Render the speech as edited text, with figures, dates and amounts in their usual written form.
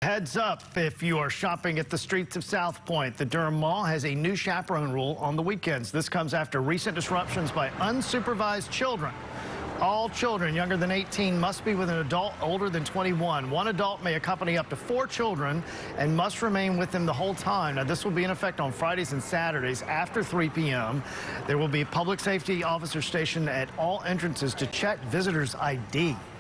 Heads up if you are shopping at the streets of Southpoint. The Durham Mall has a new chaperone rule on the weekends. This comes after recent disruptions by unsupervised children. All children younger than 18 must be with an adult older than 21. One adult may accompany up to 4 children and must remain with them the whole time. Now, this will be in effect on Fridays and Saturdays after 3 p.m. There will be a public safety officer stationed at all entrances to check visitors' ID.